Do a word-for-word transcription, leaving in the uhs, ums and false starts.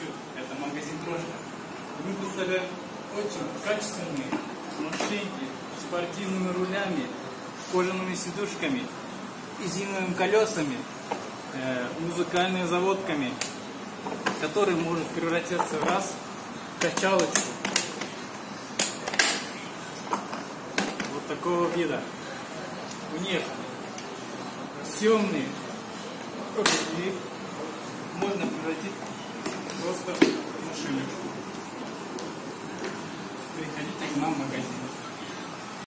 Чуть-чуть. Это магазин Трошка. Мы представляем очень качественные машинки с спортивными рулями, кожаными сидушками, резиновыми колесами, э, музыкальными заводками, который может превратиться в раз в качалочку вот такого вида. У них съемные руль можно превратить просто в машину.